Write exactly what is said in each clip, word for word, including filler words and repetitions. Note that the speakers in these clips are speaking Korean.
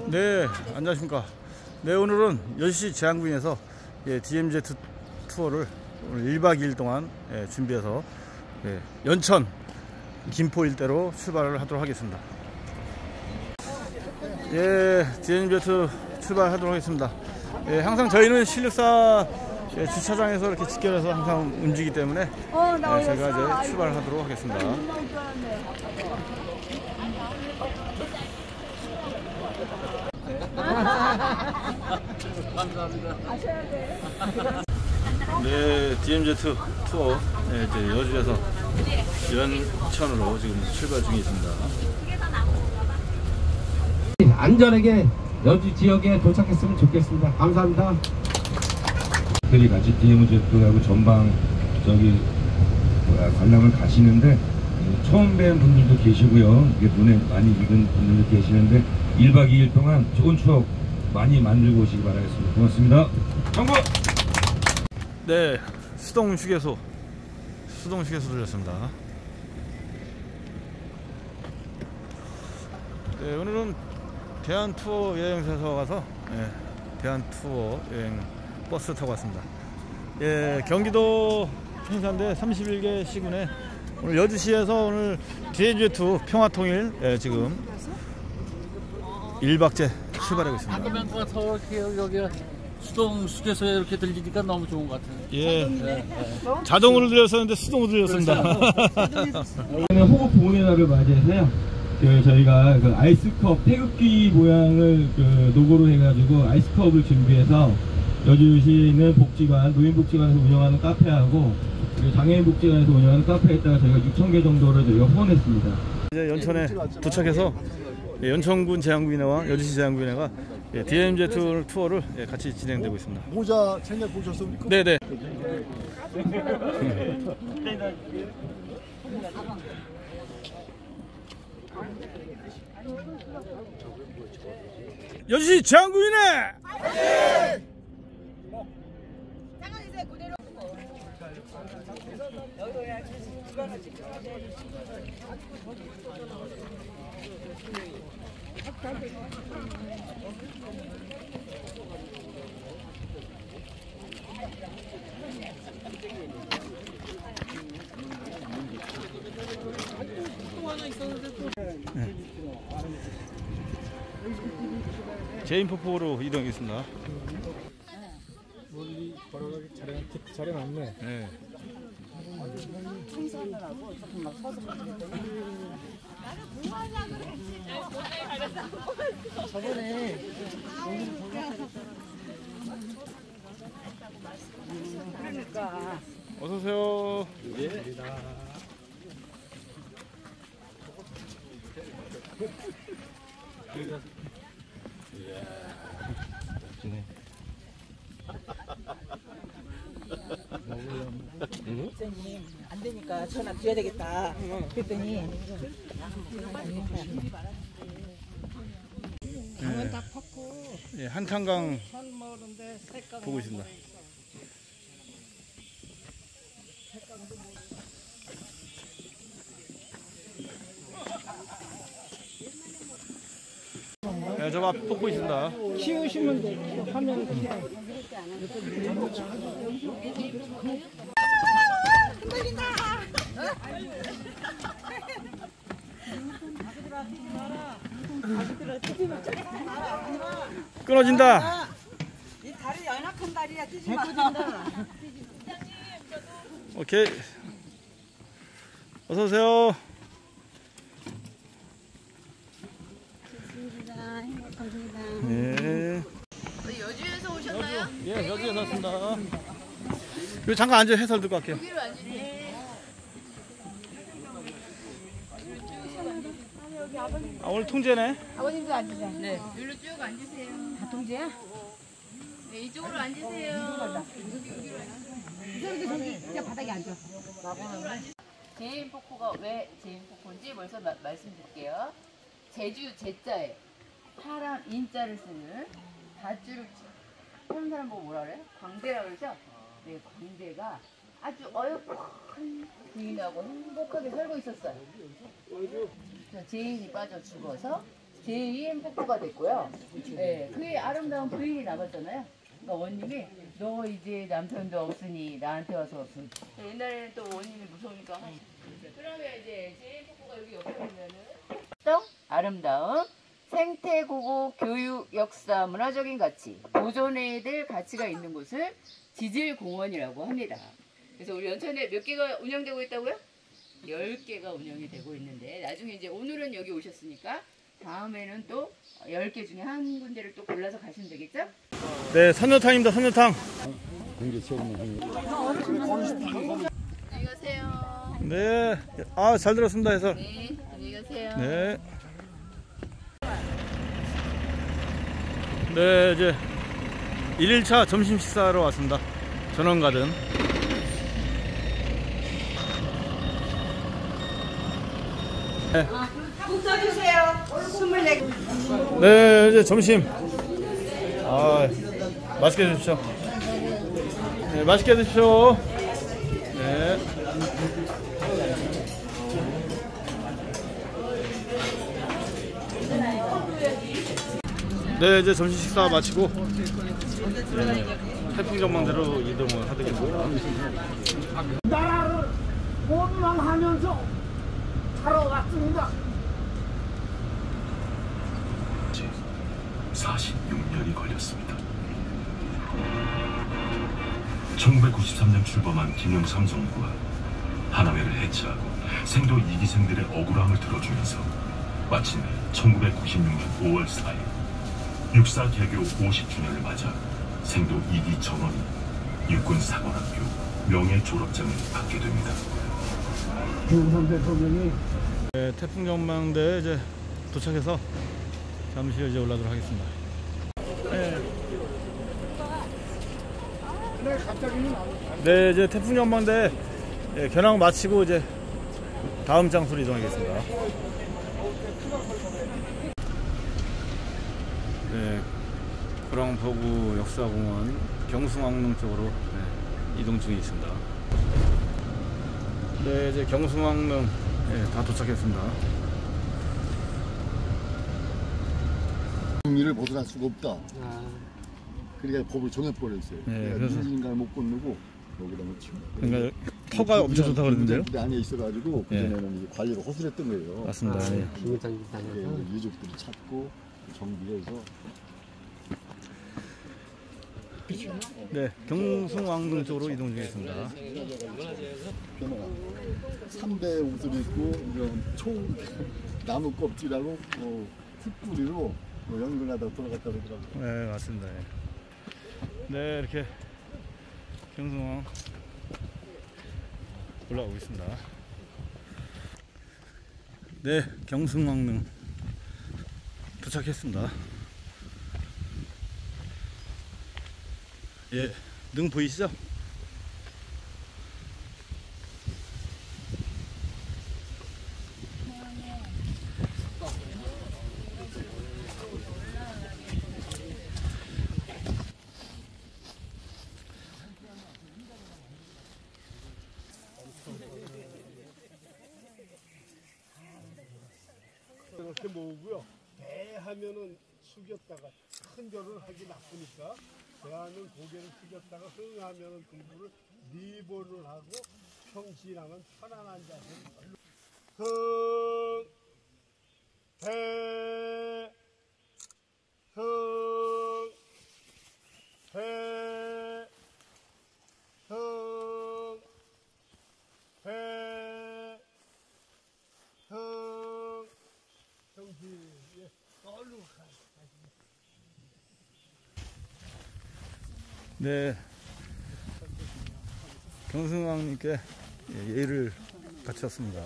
네, 안녕하십니까. 네, 오늘은 여주시 제안구에서 예, 디엠제트 투어를 오늘 일 박 이 일 동안 예, 준비해서 예, 연천, 김포 일대로 출발을 하도록 하겠습니다. 예, 디엠제트 출발하도록 하겠습니다. 예, 항상 저희는 신륵사 예, 주차장에서 이렇게 직결해서 항상 움직이기 때문에 어, 예, 저희가 이제 출발하도록 하겠습니다. 감사합니다. 네, 디엠제트 투어 네, 이제 여주에서 연천으로 지금 출발 중에 있습니다. 안전하게 여주 지역에 도착했으면 좋겠습니다. 감사합니다. 들이 같이 디엠제트하고 전방 저기 뭐야 관람을 가시는데 처음 뵌 분들도 계시고요. 이게 눈에 많이 익은 분들도 계시는데 일 박 이 일 동안 좋은 추억 많이 만들고 오시기 바라겠습니다. 고맙습니다. 정부! 네, 수동 휴게소 수동 휴게소 들렸습니다. 네, 오늘은 대한투어 여행사에서 가서 예, 대한투어 여행 버스 타고 왔습니다. 예, 경기도 행사인데 삼십일 개 시군에 오늘 여주시에서 오늘 디엠제트 평화통일 예, 지금 일 박째 출발하고 있습니다. 안전벨트가 더 이렇게 여기 수동 휴게소에 이렇게 들리니까 너무 좋은 것 같아요. 예, 네, 네. 자동으로 들렸었는데 수동으로 들렸습니다. 오늘 호국 보훈의 날을 맞이해서요. 그 저희가 그 아이스컵 태극기 모양을 그 노고로 해가지고 아이스컵을 준비해서 여주시에 있는 복지관, 노인복지관에서 운영하는 카페하고 그리고 장애인복지관에서 운영하는 카페에다가 저희가 육천 개 정도를 저희가 후원했습니다. 이제 연천에 도착해서 연천군 제안구인회와 여주시 제안구인회가 디엠제트 투어를 같이 진행되고 있습니다. 모자 챙겨 보셨습니까? 네네. 여주시 제안구인회! 네. 제인포포로 이동하겠습니다. 멀리 걸어가기 잘해놨네. 네. 청소하느라고 조금 막 서서 저번에 그러니까 어서오세요. 예. 선생님 안 되니까 전화 드려야 되겠다. 그랬더니 강원 딱 팠고 예, 한탄강 보고 있습니다. 네, 저 앞 뽑고 있습니다. 키우시면 돼. 하면 끊어진다. 이 다리 연약한 다리야. 뛰지 마. 오케이. 어서 오세요. 감사합니다. 예. 여주에서 오셨나요? 예, 여주에서 왔습니다. 여기 잠깐 앉아 해설 듣고 갈게요. 여기로 앉으세요. 아, 오늘 통제네. 아버님도 앉으세요. 네. 여기로 쭉 앉으세요. 다 통제야? 네, 이쪽으로 앉으세요. 저기 저기 그냥 바닥에 앉아. 제인포코가 왜 제인포코인지 먼저 마, 말씀드릴게요. 제주 제자에 사람 인자를 쓰는 밧줄을 하는 사람 보고 뭐라 그래요? 광대라 그러죠? 네, 광대가 아주 어여쁜 부인하고 행복하게 살고 있었어요. 제인이 빠져 죽어서 제이 햄버거가 됐고요. 네, 그의 아름다운 부인이 남았잖아요. 그러니까 원님이 너 이제 남편도 없으니 나한테 와서 없으니. 옛날에는 또 원님이 무서우니까 하시. 그러면 이제 제이 햄버거가 여기 옆에 보면은 아름다운 생태 고고 교육 역사 문화적인 가치 보존해야 될 가치가 있는 곳을 지질공원이라고 합니다. 그래서 우리 연천에 몇 개가 운영되고 있다고요? 열 개가 운영이 되고 있는데 나중에 이제 오늘은 여기 오셨으니까 다음에는 또 열 개 중에 한 군데를 또 골라서 가시면 되겠죠? 네, 선녀탕입니다. 선녀탕. 안녕히 가세요. 네, 아, 잘 들었습니다. 해설. 네, 안녕히 가세요. 네. 네, 이제 일 일차 점심 식사하러 왔습니다. 전원가든. 네. 국 써주세요. 스물네 개. 네, 이제 점심. 아, 맛있게 드십시오. 네, 맛있게 드십시오. 네. 네, 이제 점심 식사 마치고 네, 태풍전망대로 이동을 하겠습니다. 나라를 원망하면서 살아왔습니다. 사십육 년이 걸렸습니다. 천구백구십삼 년 출범한 김영삼 정부가 하나회를 해체하고 생도 이기생들의 억울함을 들어주면서 마침내 천구백구십육 년 오월 사일 육사 개교 오십 주년을 맞아 생도 이기 전원이 육군사관학교 명예 졸업장을 받게 됩니다. 김영삼 대통령이 네, 태풍전망대에 이제 도착해서 잠시 이제 올라가도록 하겠습니다. 네. 네, 이제 태풍전망대 네, 견학 마치고 이제 다음 장소로 이동하겠습니다. 네, 구랑포구 역사공원 경숭왕릉 쪽으로 네, 이동 중에 있습니다. 네, 이제 경숭왕릉 네, 다 도착했습니다. 정리를 벗어날 수가 없다. 그러니까 법을 정해버렸어요. 네, 그래서 그래서- 누군가를 못 건너고 여기다 놓치고. 그러니까 터가 엄청 좋다고 그러는데요? 부대 안에 있어가지고 예. 그전에는 이제 관리를 허술했던 거예요. 맞습니다. 네. 그게 이제 유족들이 찾고 정비해서. 네, 경숭왕릉 쪽으로 이동 중이겠습니다. 삼대 옷을 입고 이런 총 나무 껍질하고 뭐 흙뿌리로 뭐 연근하다 돌아갔다 그러더라고요. 네, 맞습니다. 네, 네, 이렇게 경숭왕 올라오고 있습니다. 네, 경숭왕릉 도착했습니다. 예, 능 보이시죠? 이렇게 모으고요. 배 하면은 숙였다가 큰 절을 하기 나쁘니까 배하는 고개를 숙였다가 흥 하면은 등부를 네 번을 하고 평시하면 편안한 자세로 흥, 배, 흥, 배, 흥, 배, 흥. 정신에 얼른 가. 네, 경승왕님께 예의를 바쳤습니다.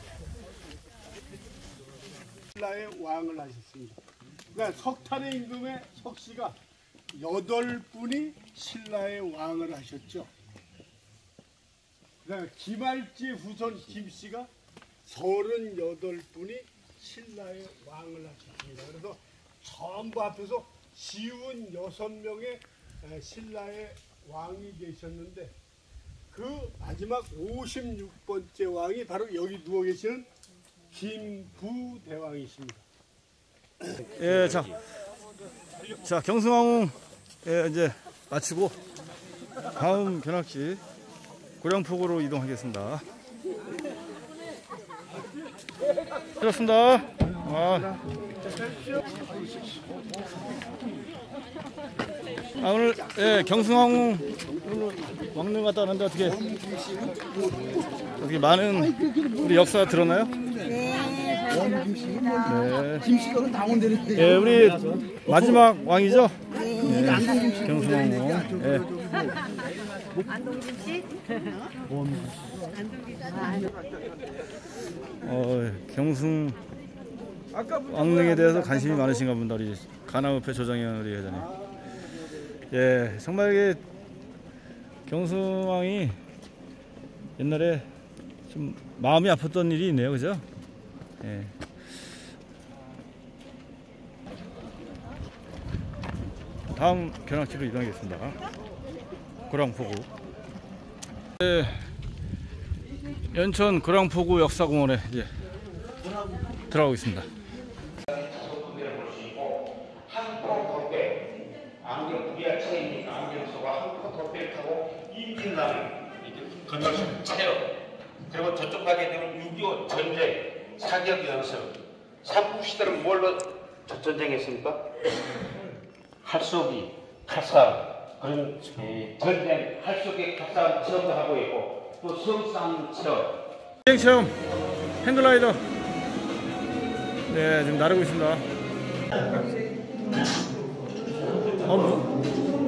신라의 왕을 하셨습니다. 그러니까 석탄의 임금의 석씨가 여덟 분이 신라의 왕을 하셨죠. 그러니까 김할지 후손 김씨가 서른여덟 분이 신라의 왕을 하셨습니다. 그래서 전부 합해서 쉬운 여섯 명의 신라의 왕이 계셨는데 그 마지막 오십육 번째 왕이 바로 여기 누워 계시는 김부대왕이십니다. 예, 자, 자 경승항 예, 이제 마치고 다음 견학지 고량포구로 이동하겠습니다. 그렇습니다. 아. 아, 오늘 예, 경승항 왕릉 갔다 왔는데 어떻게 어떻게 많은 우리 역사 들었나요? 네. 김씨가 당원되는데. 예, 우리 마지막 왕이죠? 네, 경승항 왕. 예. 안동김씨? 어, 경승 왕릉에 대해서 관심이 많으신가 본다, 우리 가나무패 조정현 우리 회장님. 예, 정말 이게 경승왕이 옛날에 좀 마음이 아팠던 일이 있네요, 그죠? 예. 다음 견학지로 이동하겠습니다. 고량포구. 예, 연천 고량포구 역사공원에 이제 들어가고 있습니다. 안경 부리아 체인 안경 써가 한코 덮개를 타고 임진강을 건너시는 체험, 그리고 저쪽 가게 되면 육이오 전쟁 사격 연습. 삼국시대는 뭘로 전쟁했습니까? 활쏘기, 칼싸움, 그런 전쟁 활쏘기 칼싸움 체험도 하고 있고 또 수영싸움 체험. 비행 체험 행글라이더. 네, 지금 나르고 있습니다. 어, 뭐?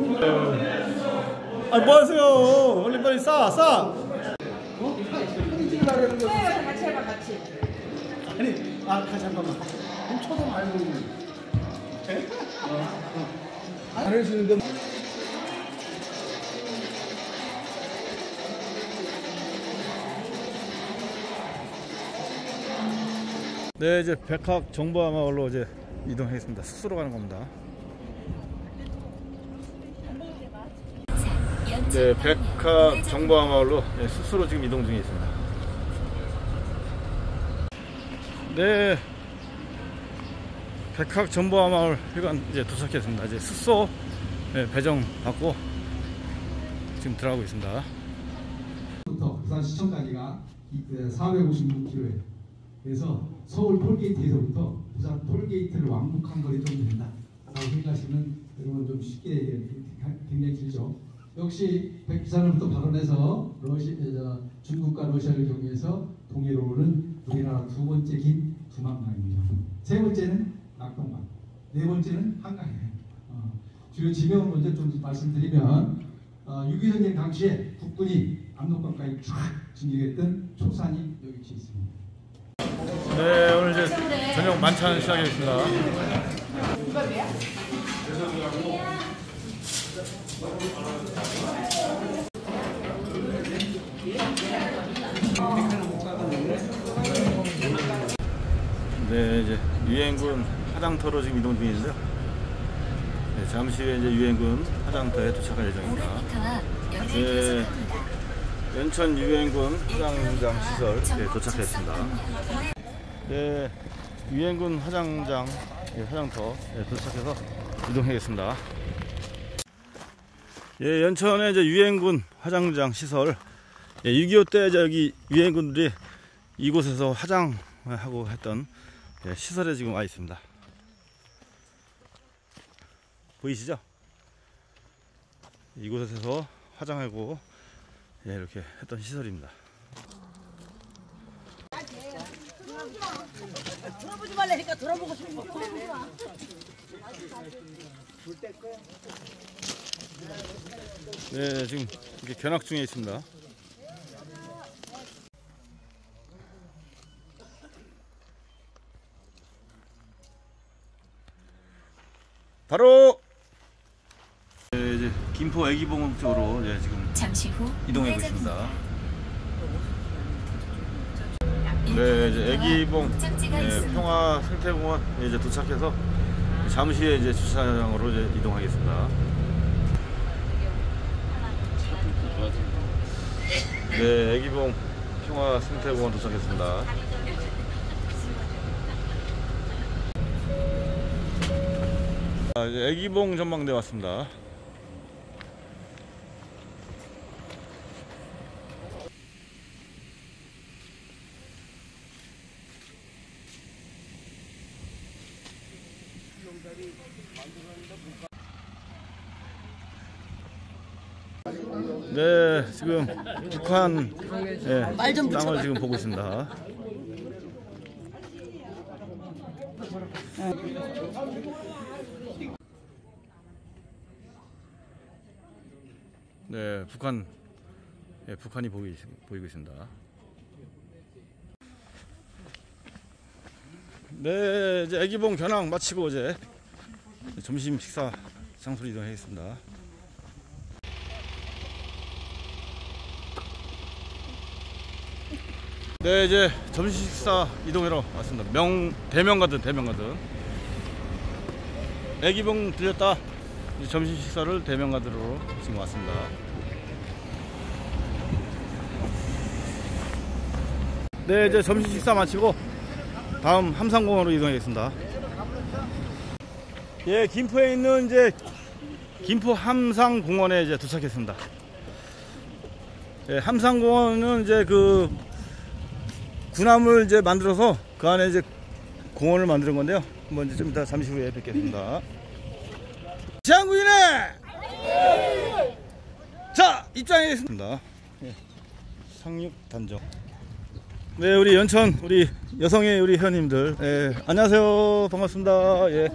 아, 뭐 하세요? 빨리 빨리 싸, 싸. 어? 사진 찍으려고 거 같이 해봐, 같이. 아니, 아, 잠깐만. 그럼 쳐도 말고. 에? 어, 어. 안 해주는데. 네, 이제 백학 정보마을로 이제 이동하겠습니다. 숙소로 가는 겁니다. 네, 백학 정보마을로 네, 숙소로 지금 이동 중에 있습니다. 네, 백학 정보마을 회관 이제 도착했습니다. 이제 숙소 네, 배정 받고 지금 들어가고 있습니다. 부터 부산시청까지가 사백오십육 킬로미터. 그래서 서울 톨게이트에서부터 부산 톨게이트를 왕복한 거리 정도 된다 라고 생각하시면 여러분 좀 쉽게 굉장히 길죠. 역시 백두산으로부터 발원해서 러시, 중국과 러시아를 경유해서 동해로 오는 우리나라 두 번째 긴 두만강입니다. 세 번째는 낙동강, 네 번째는 한강이에요. 어, 주요 지명을 먼저 좀 말씀드리면 어, 육이 전쟁 당시에 국군이 압록강까지 쫙 진격했던 초산이 여기 위치해 있습니다. 네, 오늘 이제 저녁 만찬 시작하겠습니다. 네, 이제 유엔군 화장터로 지금 이동 중인데요. 네, 잠시 후에 이제 유엔군 화장터에 도착할 예정입니다. 네, 연천 유엔군 화장장 시설 네, 도착했습니다. 네, 유엔군 화장장 예, 화장터 예, 도착해서 이동하겠습니다. 예, 연천에 이제 유엔군 화장장 시설 예, 육이오 때 여기 유엔군들이 이곳에서 화장하고 했던 예, 시설에 지금 와 있습니다. 보이시죠? 이곳에서 화장하고 예, 이렇게 했던 시설입니다. 돌아보지 말라니까 돌아보고 싶은 거. 네, 지금 이렇게 견학 중에 있습니다. 바로 네, 이제 김포 애기봉 쪽으로 네, 지금 잠시 후 이동하고 있습니다. 네, 이제 애기봉 네, 평화 생태공원 이제 도착해서 잠시 후에 이제 주차장으로 이제 이동하겠습니다. 네, 애기봉 평화 생태공원 도착했습니다. 자, 이제 애기봉 전망대 왔습니다. 네, 지금 북한 예, 땅을 지금 보고 있습니다. 네, 북한, 예, 북한이 보이, 보이고 있습니다. 네, 이제 애기봉 견항 마치고 이제 점심 식사 장소로 이동하겠습니다. 네, 이제 점심 식사 이동하러 왔습니다. 명 대명가든 대명가든 애기봉 들렸다. 이제 점심 식사를 대명가든으로 지금 왔습니다. 네, 이제 점심 식사 마치고 다음 함상공원으로 이동하겠습니다. 예, 김포에 있는 이제 김포 함상공원에 이제 도착했습니다. 예, 함상공원은 이제 그 군함을 이제 만들어서 그 안에 이제 공원을 만드는 건데요. 한번 이제 좀 이따 잠시 후에 뵙겠습니다. 지한군이네! 자, 입장하겠습니다. 예, 상륙 단정. 네, 우리 연천 우리 여성의 우리 회원님들, 예, 안녕하세요. 반갑습니다. 예.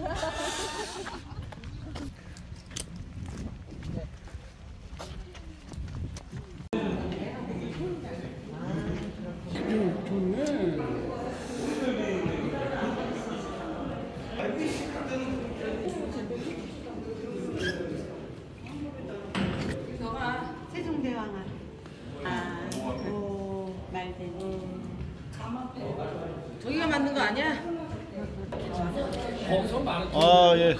세종대왕아. 아, 오, 말대로. 저기가 만든 거 아니야? 아, 예.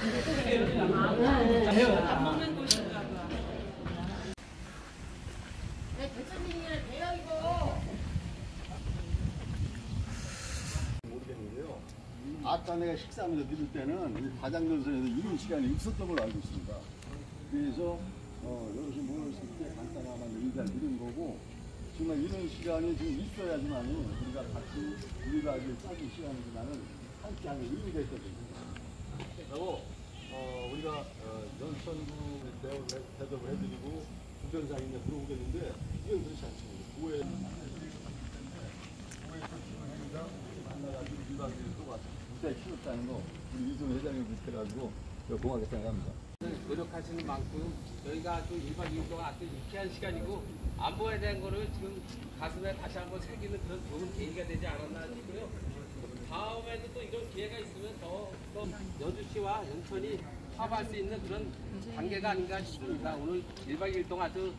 아까 내가 식사하면서 들을 때는 과장전선에서 이른 시간이 있었던 걸로 알고 있습니다. 그래서 어, 여기서 모였을 때 간단한 의자를 이른 거고, 정말 이런 시간이 지금 있어야지만 우리가 같이 우리가 이제 짜준 시간이지만은 함께하는 의미가 있거든요. 그리고 어, 우리가 어, 연천구 대우를 대접을 해드리고 부변장이 이제 들어오겠는데 이건 그렇지 않습니다. 구에 구에 만나가지고 일박이일 동안 무사히 치렀다는 거 우리 이종 회장님 비슷해가지고 고맙게 생각합니다. 노력하시는 만큼 저희가 또 일 박 이 일 동안 아주 유쾌한 시간이고 안보에 대한 거를 지금 가슴에 다시 한번 새기는 그런 좋은 계기가 되지 않았나 싶고요. 다음에도 또 이런 기회가 있으면 더, 더 여주시와 연천이 화합할 수 있는 그런 관계가 아닌가 싶습니다. 오늘 일 박 이 일 동안 아주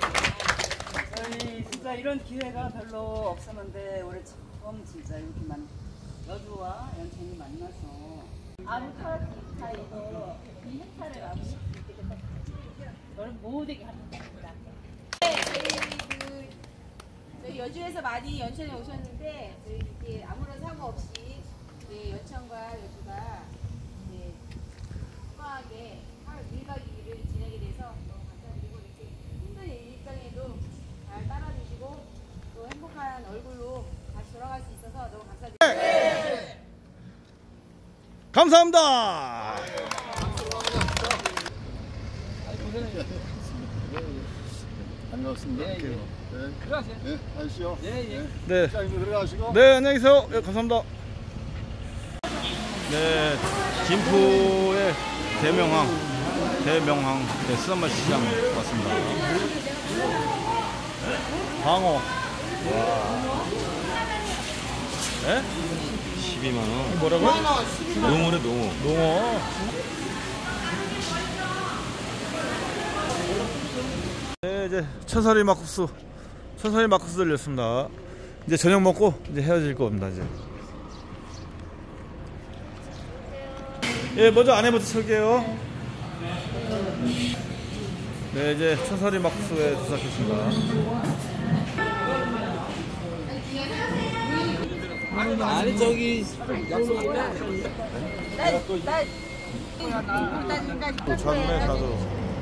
저희 진짜 이런 기회가 별로 없었는데 올해 처음 진짜 이렇게만 여주와 연천이 만나서 아부카티 사이로 이 행사를 하고 있게 돼서 저를 못되게 합니다. 네, 저희 그 저희 여주에서 많이 연천에 오셨는데 저희 이렇게 아무런 사고 없이 네, 연천과 여주가 네, 화하게 일 박 이 일을 지내게 돼서 너무 감사드리고 이렇게 힘든 일정에도 잘 따라주시고 또 행복한 얼굴로 다시 돌아갈 수 있어서 너무 감사드립니다. 네. 감사합니다. 반갑습니다. 예, 예. 네. 들어가세요. 네, 가시죠. 예, 예. 네. 자, 이거 들어가시고. 네, 안녕히 계세요. 네, 감사합니다. 네, 김포의 대명항, 대명항, 네, 수산말 시장 왔습니다. 방어. 와. 네? 십이만 원. 뭐라고요? 농어래, 농어. 농어. 네, 이제 천사리 막국수, 천사리 막국수 들렸습니다. 이제 저녁 먹고 이제 헤어질 겁니다. 이제. 예, 먼저 안에부터 설게요. 네, 이제 천사리 막국수에 도착했습니다. 아니 저기 약속한데 나, 나 또 참외 자두,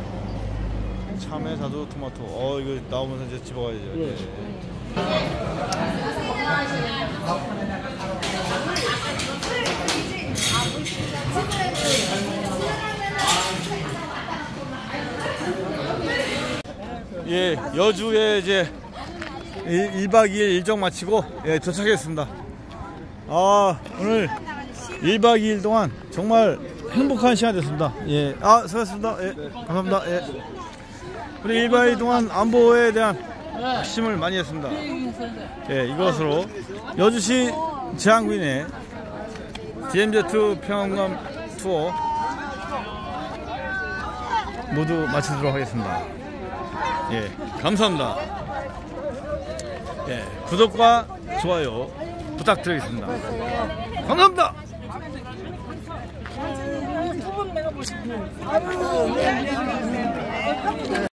참외 자두 토마토. 어 이거 나오면서 이제 집어가야죠. 예. 예, 여주에 이제 일 박 이 일 일정 마치고 예, 도착했습니다. 아, 오늘 일 박 이 일 동안 정말 행복한 시간 됐습니다. 예, 아, 수고하셨습니다. 예, 감사합니다. 예. 우리 일 박 이 일 동안 안보에 대한 핵심을 많이 했습니다. 예, 이것으로 여주시 제한구인의 디엠제이 평안감 투어 모두 마치도록 하겠습니다. 예, 감사합니다. 예, 구독과 좋아요 부탁드리겠습니다. 감사합니다. 두분 내가 보실게요.